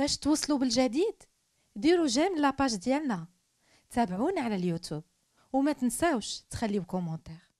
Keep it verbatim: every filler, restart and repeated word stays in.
باش توصلوا بالجديد ديروا جيم لاباج ديالنا، تابعونا على اليوتيوب وما تنساوش تخليو كومونتير.